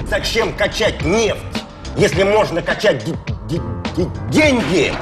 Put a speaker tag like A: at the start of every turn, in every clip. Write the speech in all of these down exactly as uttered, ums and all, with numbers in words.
A: Зачем качать нефть, если можно качать деньги?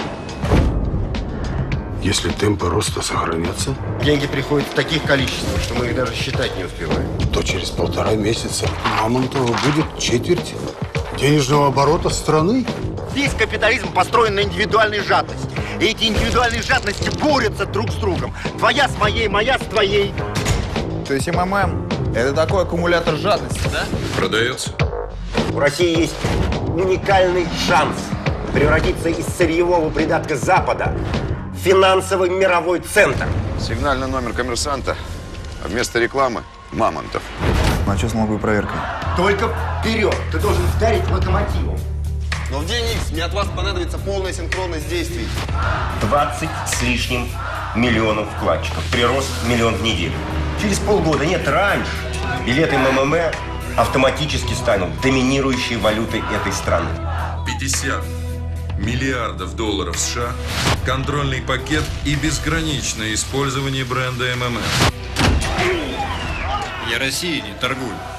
B: Если темпы роста сохранятся,
A: деньги приходят в таких количествах, что мы их даже считать не успеваем.
B: То через полтора месяца Мамонтова будет четверть денежного оборота страны.
A: Весь капитализм построен на индивидуальной жадности. И эти индивидуальные жадности борются друг с другом. Твоя с моей, моя с твоей.
C: То есть МММ – это такой аккумулятор жадности, да?
D: Продается.
A: У России есть уникальный шанс превратиться из сырьевого придатка Запада в финансовый мировой центр.
E: Сигнальный номер коммерсанта, а вместо рекламы – Мамонтов.
C: А что с налоговой проверкой?
A: Только вперед! Ты должен вдарить локомотивом.
F: Но в день Икс мне от вас понадобится полная синхронность действий.
A: двадцать с лишним миллионов вкладчиков. Прирост миллион в неделю. Через полгода, нет, раньше, билеты МММ автоматически станут доминирующей валютой этой страны.
D: пятьдесят миллиардов долларов США, контрольный пакет и безграничное использование бренда МММ.
G: Я Россией не торгую.